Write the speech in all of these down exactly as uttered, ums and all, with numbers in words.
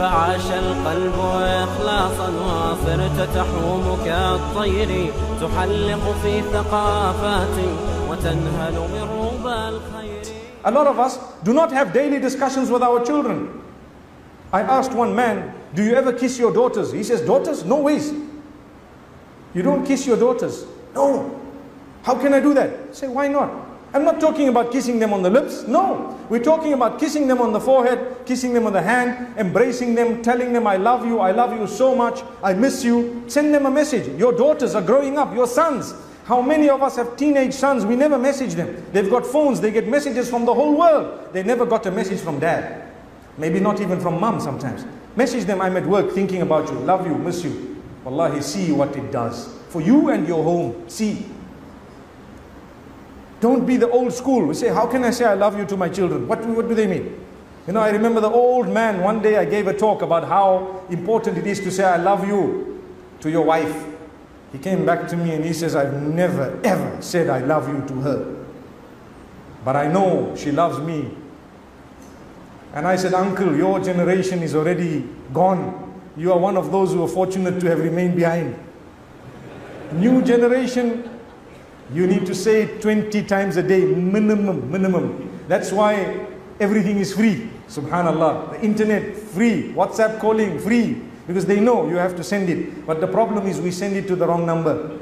فعاش القلب إخلاصا وصرت تحوم كالطير تحلق في ثقافات وتنهل من ربى الخير. A lot of us do not have daily discussions with our children. I asked one man, do you ever kiss your daughters? He says, daughters? No ways. You don't kiss your daughters? No. How can I do that? I say, why not? I'm not talking about kissing them on the lips. No. We're talking about kissing them on the forehead, kissing them on the hand, embracing them, telling them, I love you, I love you so much, I miss you. Send them a message. Your daughters are growing up, your sons. How many of us have teenage sons? We never message them. They've got phones, they get messages from the whole world. They never got a message from dad. Maybe not even from mom sometimes. Message them, I'm at work thinking about you, love you, miss you. Wallahi, see what it does for you and your home. See. Don't be the old school. We say, how can I say I love you to my children? What, what do they mean? You know, I remember the old man, one day I gave a talk about how important it is to say I love you to your wife. He came back to me and he says, I've never ever said I love you to her. But I know she loves me. And I said, uncle, your generation is already gone. You are one of those who are fortunate to have remained behind. New generation, you need to say it twenty times a day, minimum, minimum. That's why everything is free, subhanallah. The internet, free. WhatsApp calling, free. Because they know you have to send it. But the problem is we send it to the wrong number.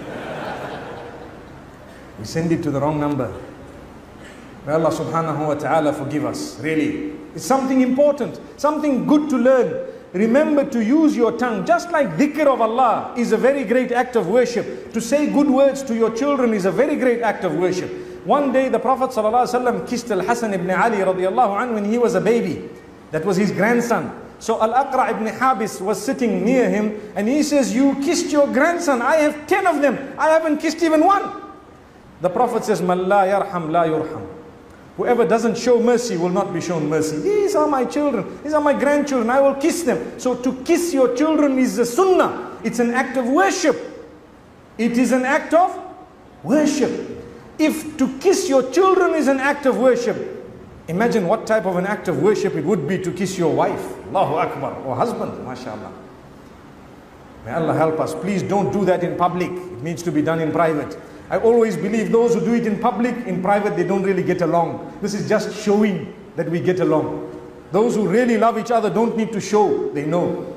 We send it to the wrong number. May Allah subhanahu wa ta'ala forgive us, really. It's something important, something good to learn. Remember to use your tongue. Just like dhikr of Allah is a very great act of worship. To say good words to your children is a very great act of worship. One day the Prophet ﷺ kissed Al-Hasan ibn Ali radiallahu anhu when he was a baby. That was his grandson. So Al-Aqra ibn Habis was sitting near him and he says, you kissed your grandson. I have ten of them. I haven't kissed even one. The Prophet says, Man la yarham la yurham. Whoever doesn't show mercy will not be shown mercy. These are my children. These are my grandchildren. I will kiss them. So to kiss your children is a sunnah. It's an act of worship. It is an act of worship. If to kiss your children is an act of worship, imagine what type of an act of worship it would be to kiss your wife. Allahu Akbar. Or husband. MashaAllah. May Allah help us. Please don't do that in public. It needs to be done in private. I always believe those who do it in public, in private, they don't really get along. This is just showing that we get along. Those who really love each other don't need to show, they know.